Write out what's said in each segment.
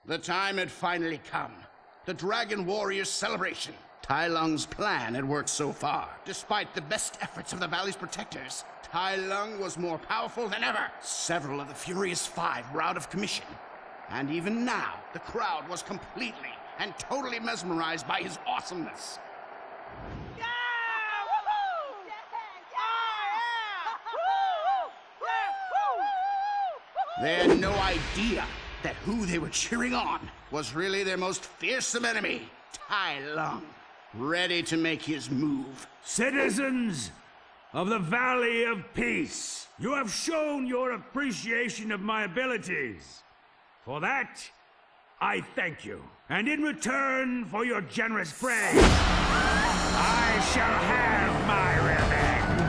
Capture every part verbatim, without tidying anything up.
The time had finally come. The Dragon Warriors celebration. Tai Lung's plan had worked so far. Despite the best efforts of the Valley's protectors, Tai Lung was more powerful than ever. Several of the Furious Five were out of commission. And even now, the crowd was completely and totally mesmerized by his awesomeness. Yeah! Woohoo! Yeah! Yeah! Woo! Yeah! Woo! They had no idea that who they were cheering on was really their most fearsome enemy, Tai Lung, ready to make his move. Citizens of the Valley of Peace, you have shown your appreciation of my abilities. For that, I thank you. And in return for your generous praise, I shall have my revenge.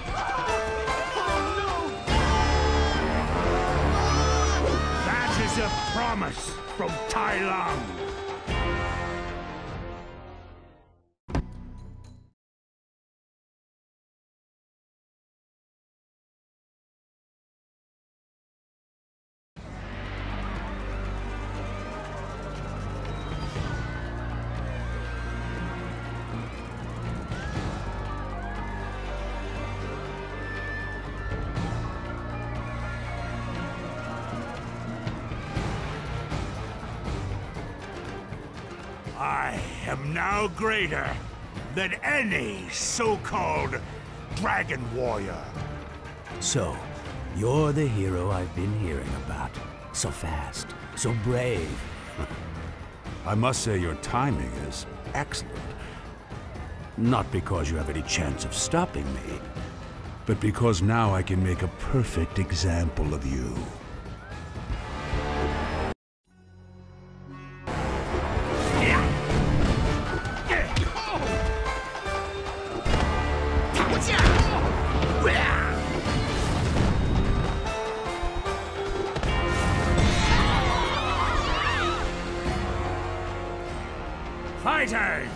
That is a promise from Tai Lung. I am now greater than any so-called Dragon Warrior. So, you're the hero I've been hearing about. So fast, so brave. I must say your timing is excellent. Not because you have any chance of stopping me, but because now I can make a perfect example of you. Fighters!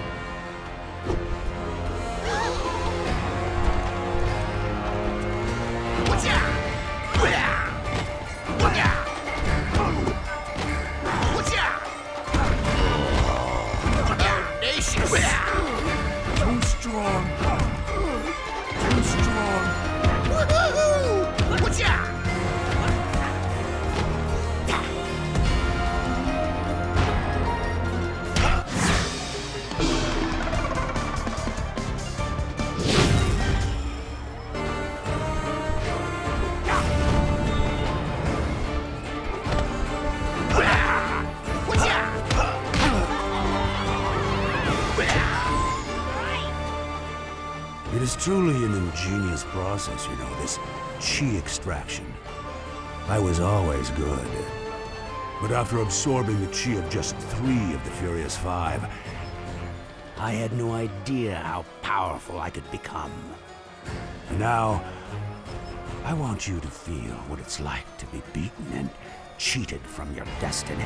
Too strong. Too strong. it is truly an ingenious process, you know, this chi extraction. I was always good. But after absorbing the chi of just three of the Furious Five, I had no idea how powerful I could become. And now, I want you to feel what it's like to be beaten and cheated from your destiny.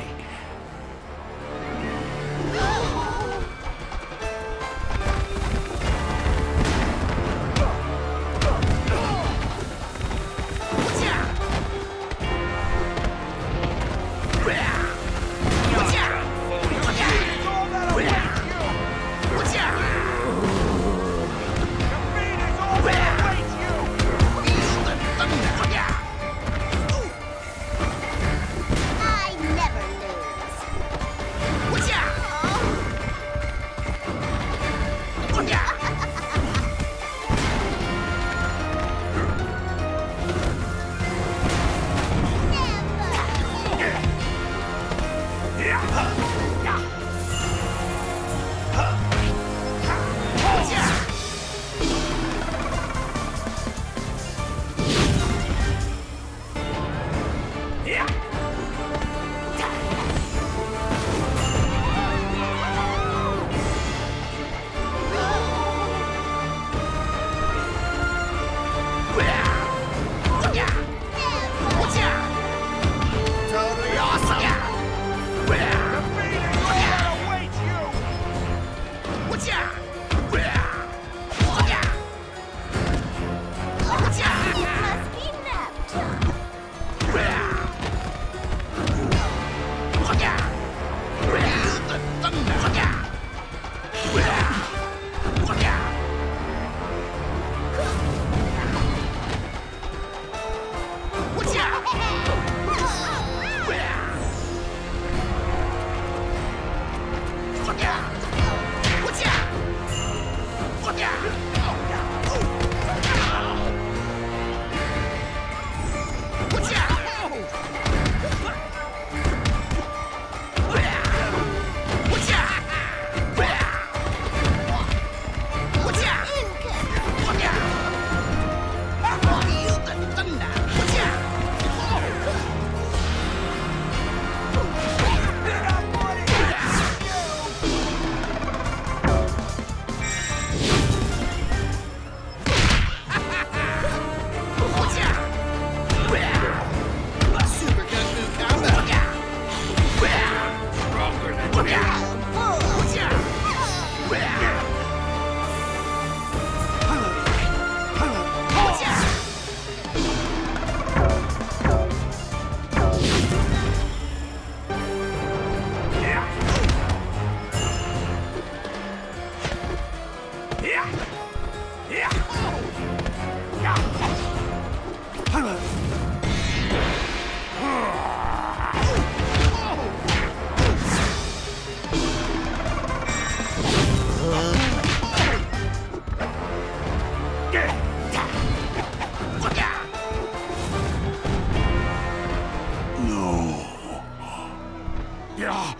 Yeah.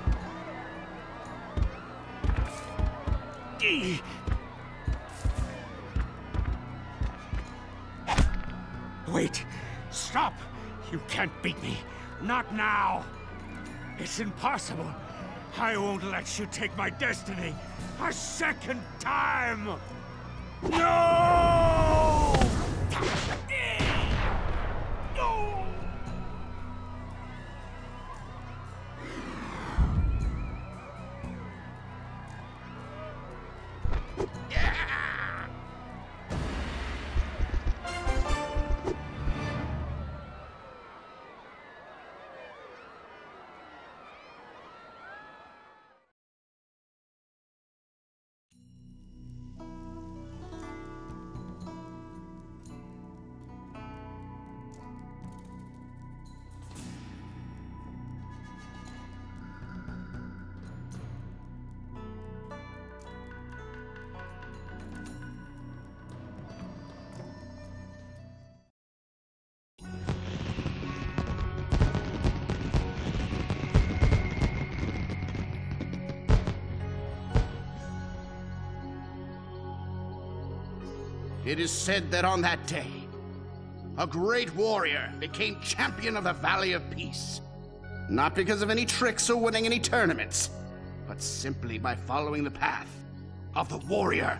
Eee. Wait! Stop! You can't beat me. Not now. It's impossible. I won't let you take my destiny a second time! No! No! It is said that on that day, a great warrior became champion of the Valley of Peace. Not because of any tricks or winning any tournaments, but simply by following the path of the warrior.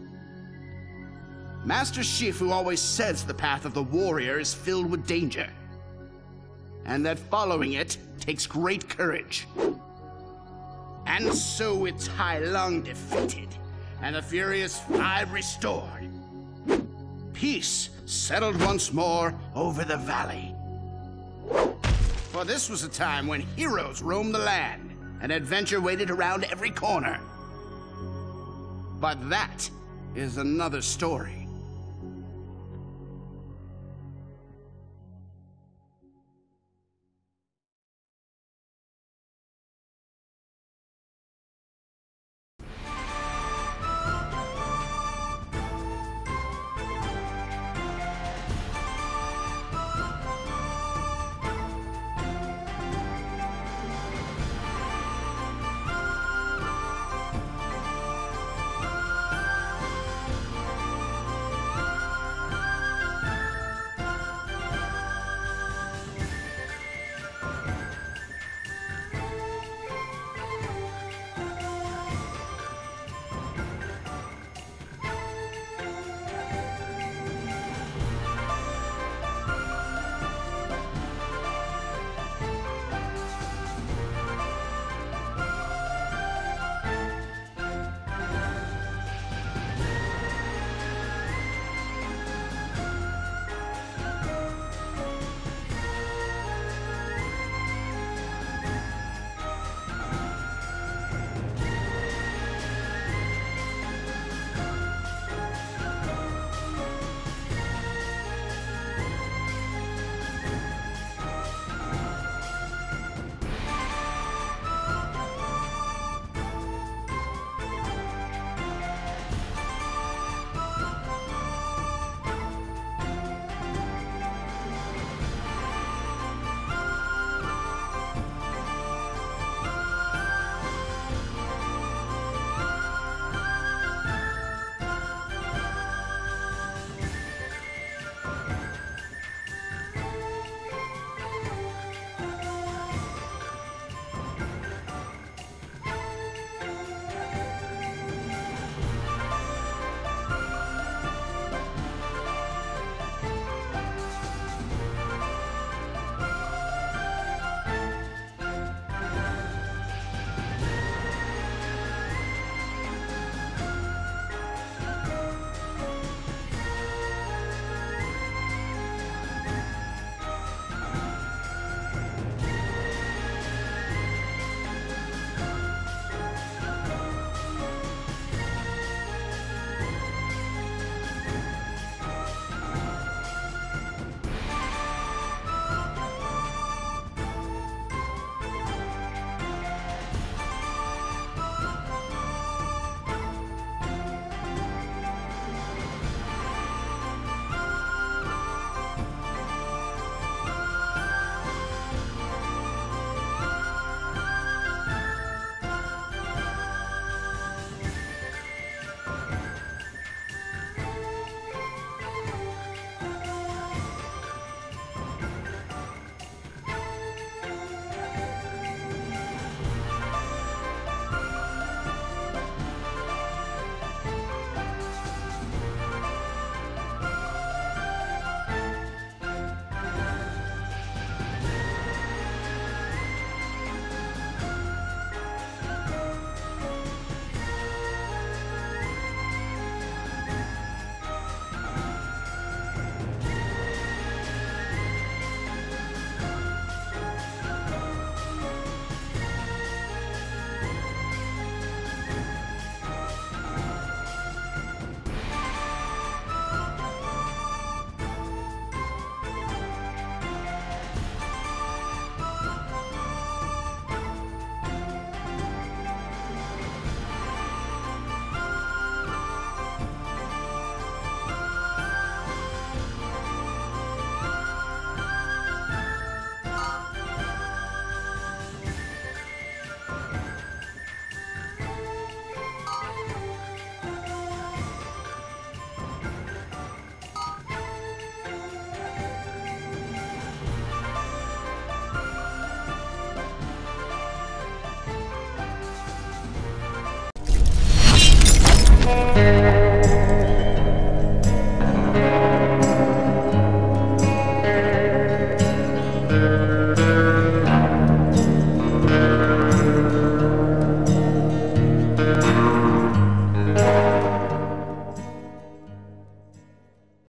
Master Shifu always says the path of the warrior is filled with danger, and that following it takes great courage. And so it's Tai Lung defeated, and the Furious Five restored. Peace settled once more over the valley. For this was a time when heroes roamed the land, and adventure waited around every corner. But that is another story.